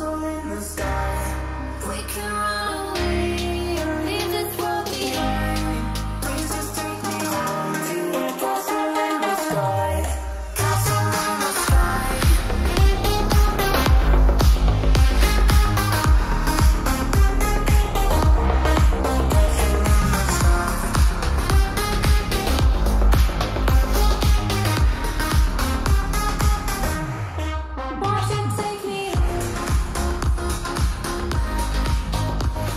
castle in the sky. We can run away and leave this world behind. Please just take me home to a castle in the sky. Castle in the sky. Why should take me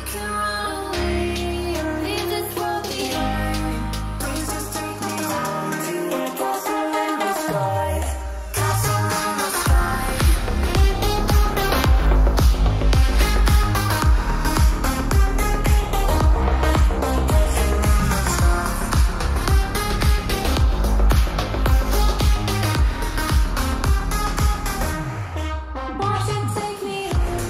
can run away and leave this world behind. Please just take me home to a castle in the sky. Castle in the sky. Won't you take me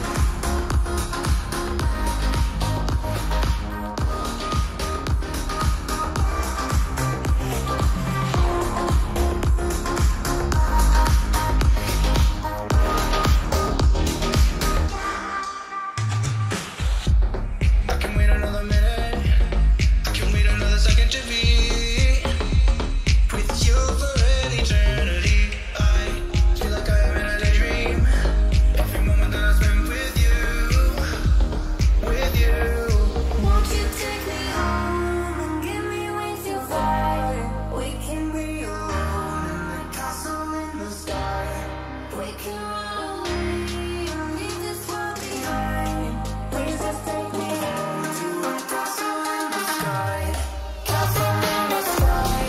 I can wait another minute. I can wait another second to be with you for an eternity. I feel like I am in a daydream. Every moment that I spend with you, with you. Won't you take me home and give me wings to fly? We can be alone in the castle in the sky. We can run away and leave this world behind. Please just take me home to a castle in the sky. Castle in the sky.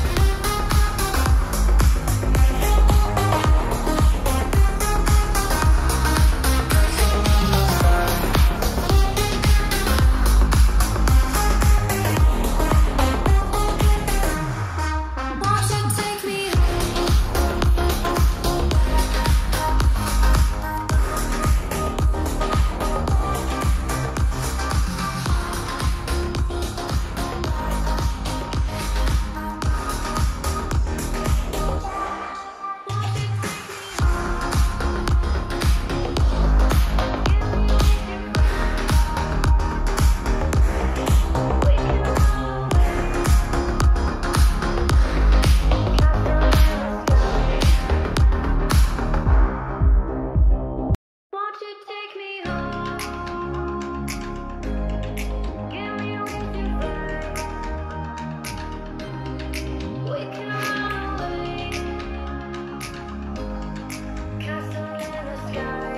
Won't you take me Won't you take me home? Give me wings to fly. We can run away. Castle in the sky.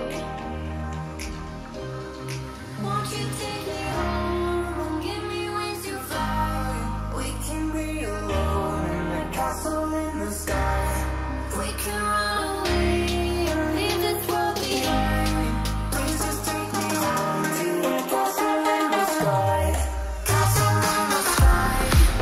Won't you take me home and give me wings to fly? We can be alone in the castle in the sky. We can run away and leave this world behind. Please just take me home to a castle in the sky. Castle in the sky.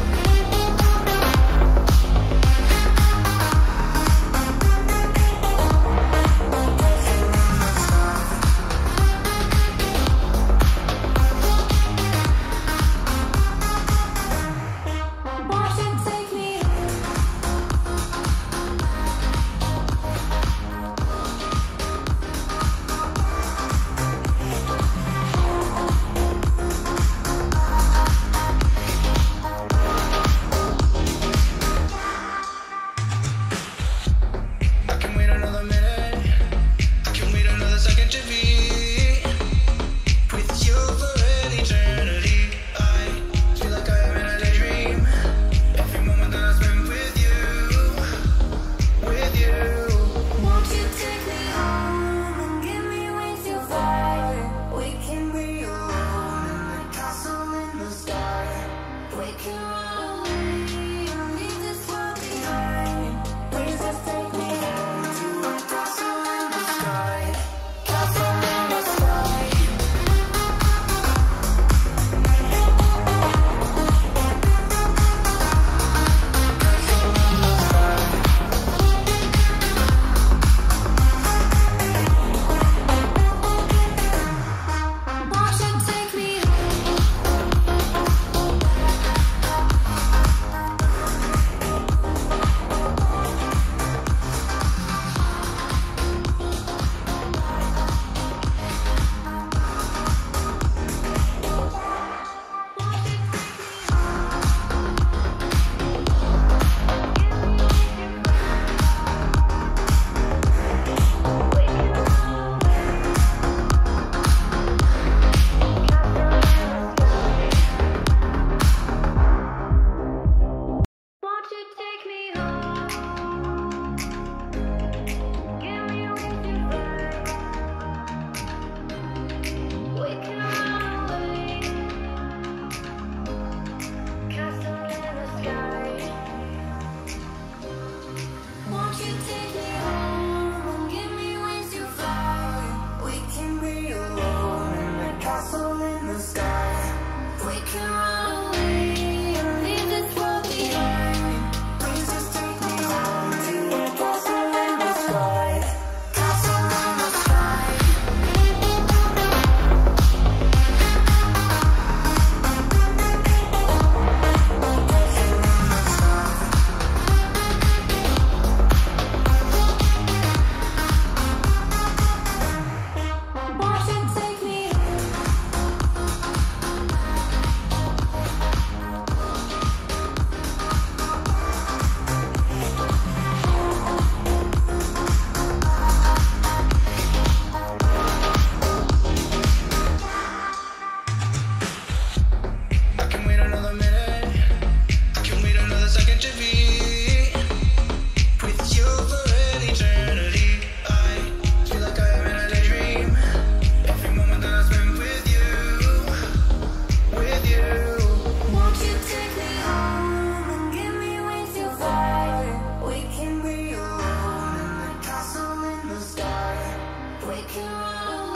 Won't you take me I can wait another minute. I can wait another second to be with you for an eternity. I feel like I am in a daydream. Every moment that I spend with you, with you. Won't you take me home and give me wings to fly? We can be alone in the castle in the sky. We can run away and leave this world behind. Please just take me home to a castle in the sky. Castle in the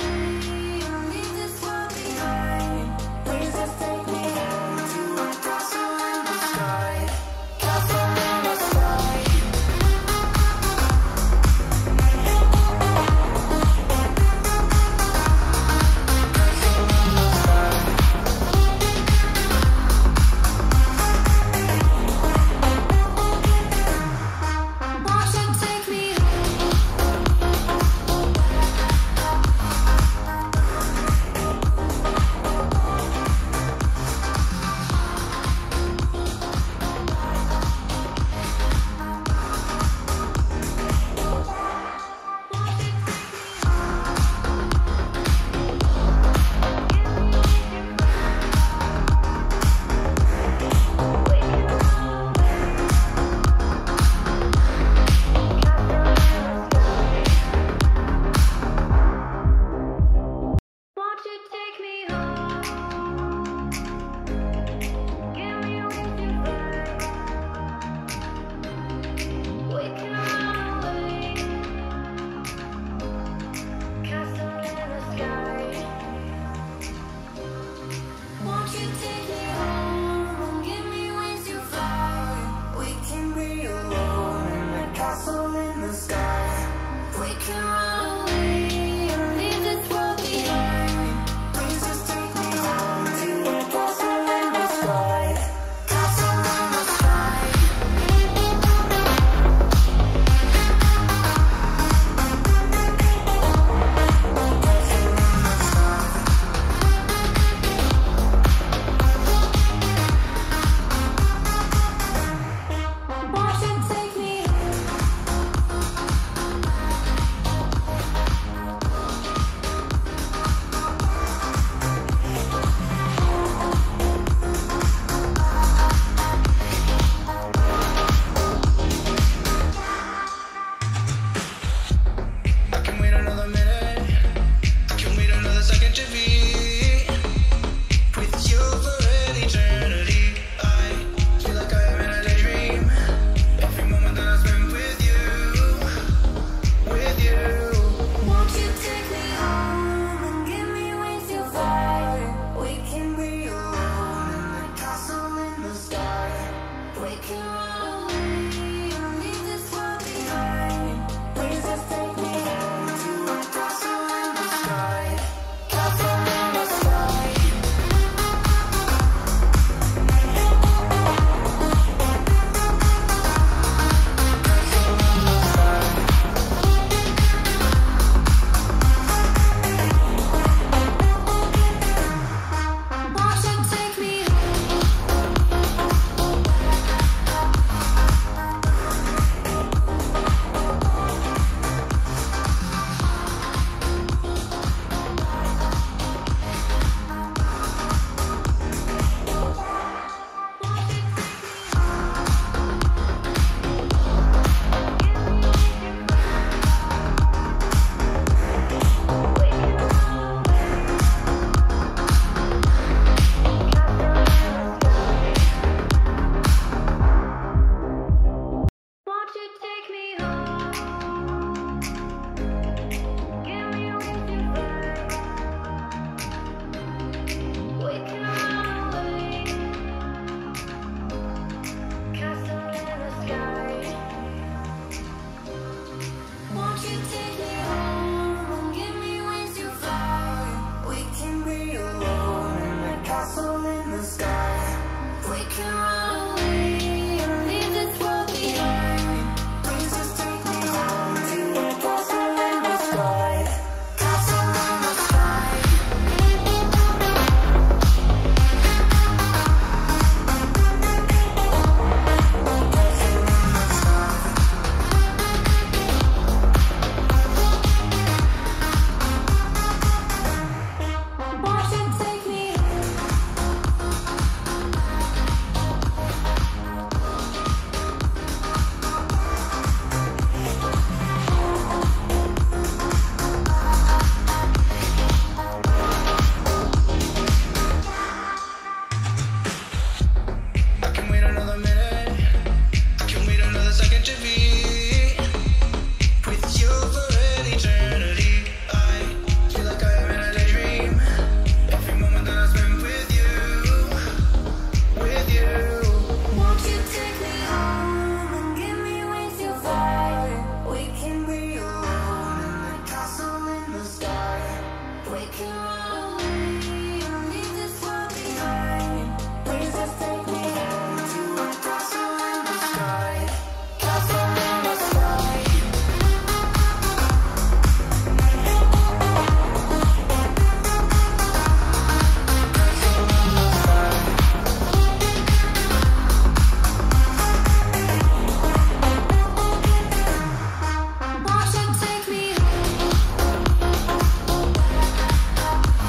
away and leave this world behind. Please just take me home to a castle in the sky. Castle in the sky. Why should take me home? We can run away and leave this world behind. Please just take me home to a castle in the sky. Castle in the sky. Why should take me home?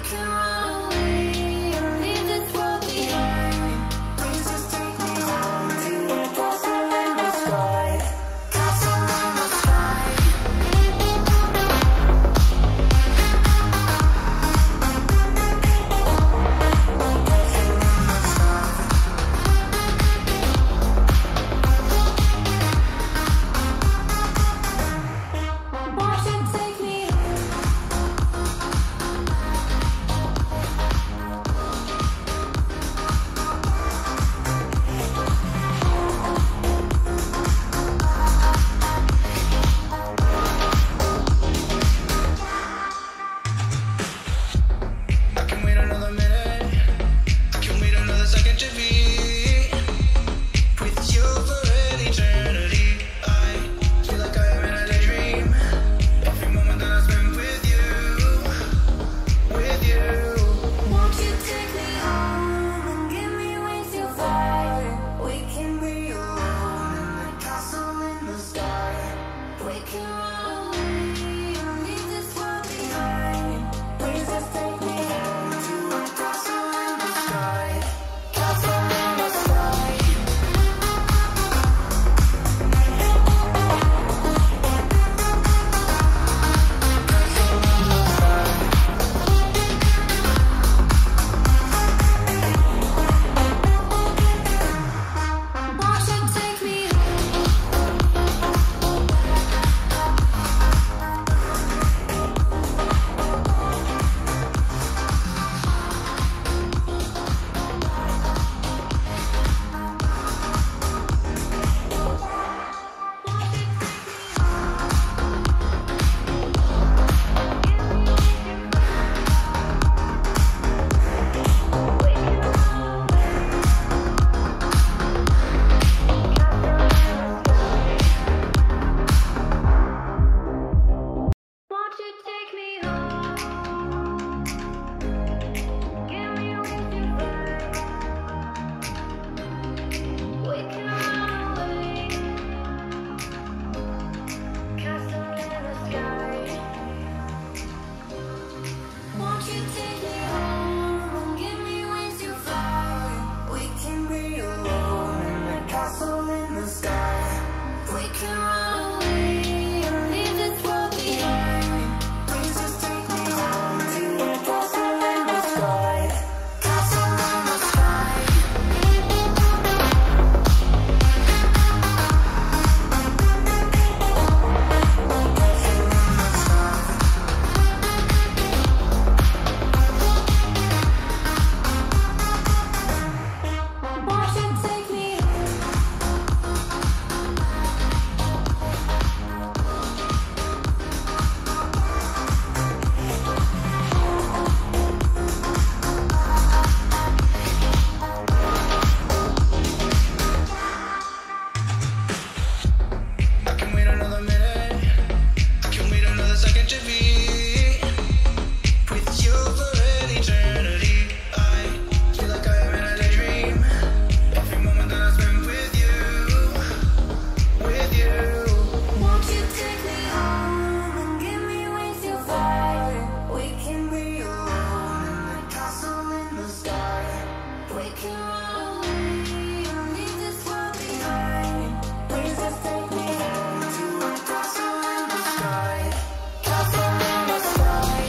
can run away and leave this world behind. Please just take me home to a castle in the sky. Castle in the sky. Why should take me I can wait another minute. I can wait another second to be with you for an eternity. I feel like I am in a daydream. Every moment that I spend with you, with you. Won't you take me home and give me wings to fly? We can be alone in the castle in the sky. We can run away and leave this world behind. Please just take me home to a castle in the sky. Castle in the sky. Why should take me Won't you take me home? Give me wings to fly. We can run away. Castle in the sky. Won't you take me home and give me wings to fly? We can be alone in the castle in the sky. We can run away and leave this world behind. Please just take me home to a castle in the sky. Castle in the sky. Why should take me I can wait another minute. I can wait another second to be with you for an eternity. I feel like I am in a daydream. Every moment that I spend with you, with you. Won't you take me home and give me wings to fly? We can be alone in the castle in the sky. We can run away and leave this world behind. Please just take me home to a castle in the sky. Castle in the sky.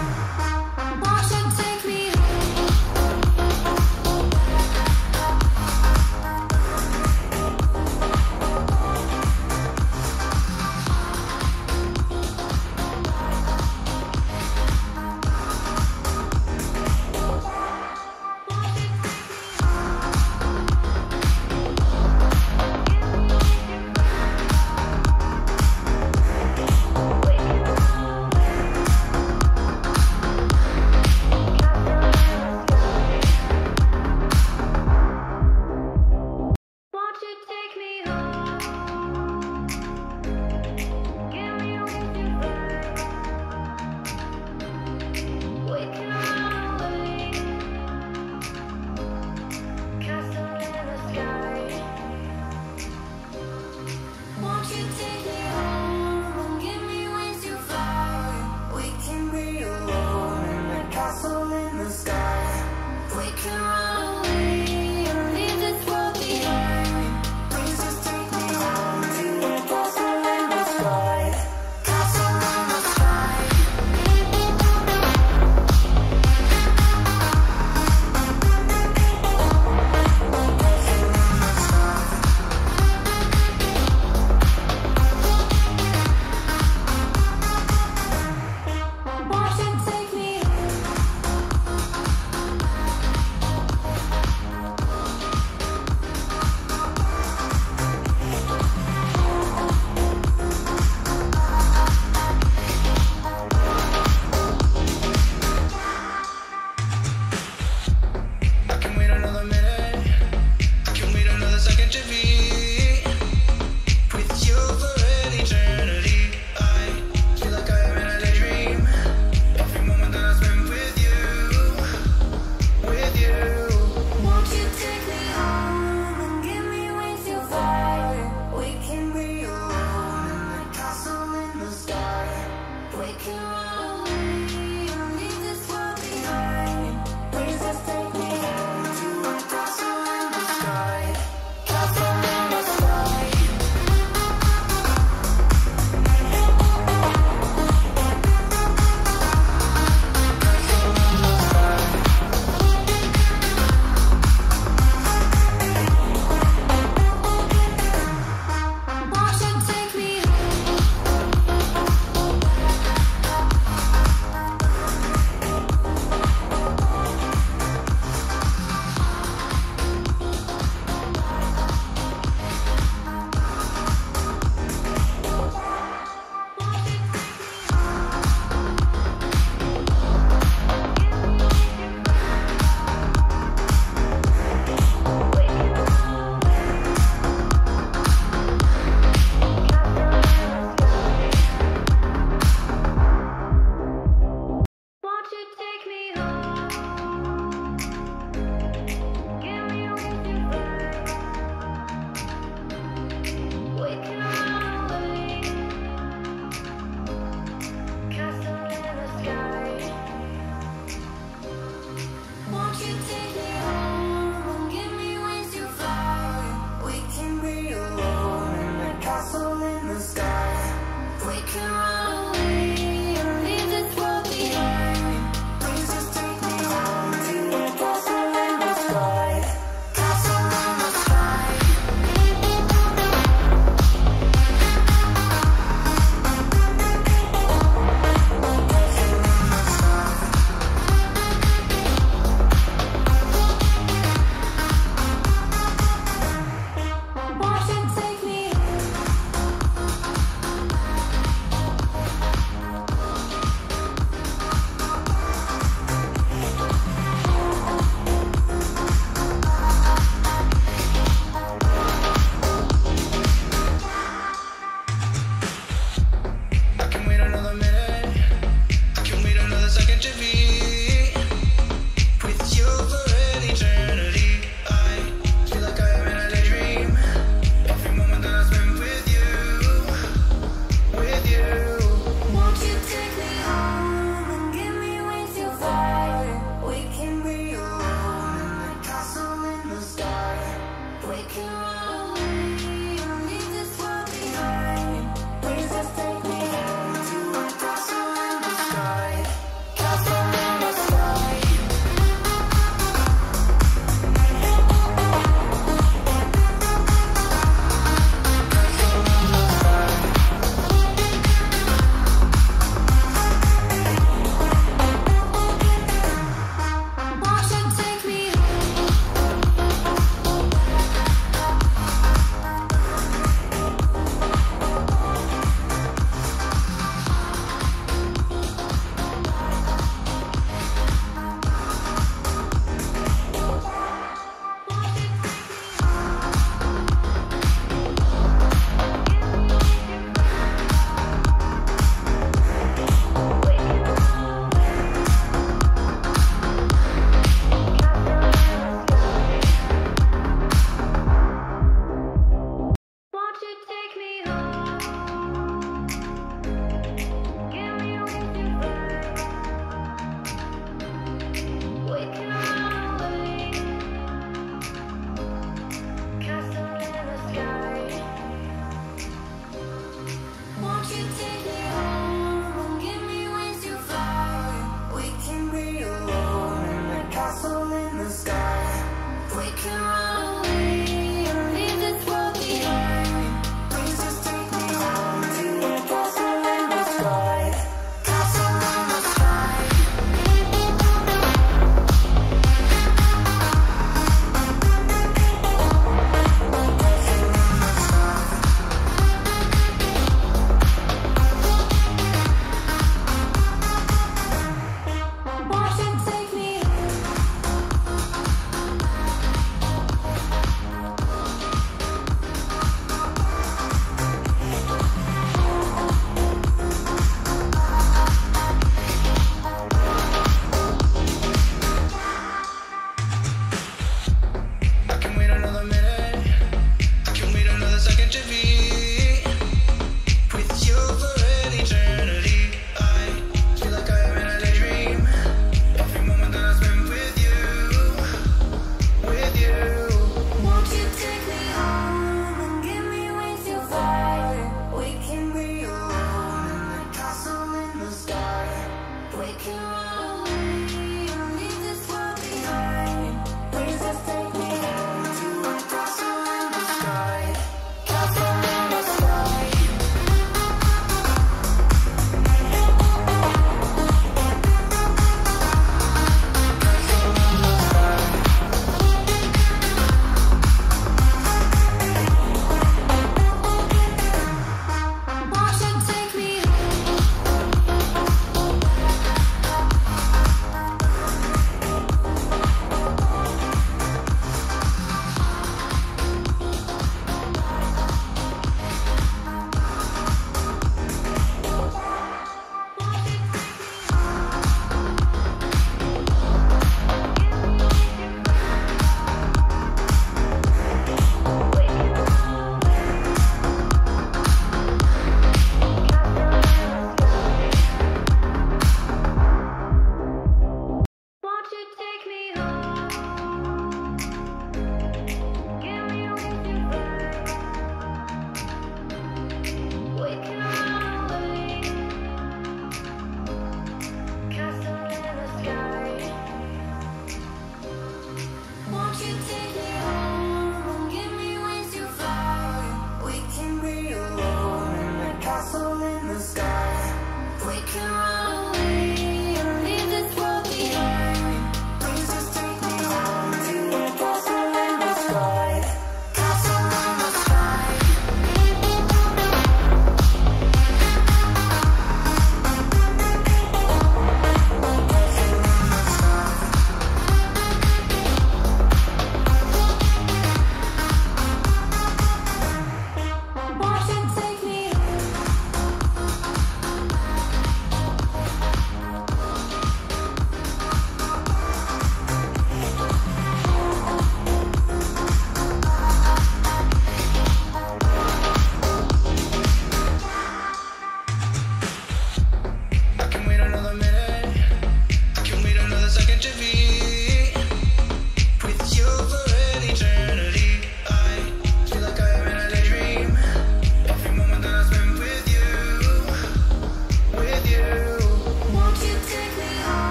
Why should take me castle in the sky. We can run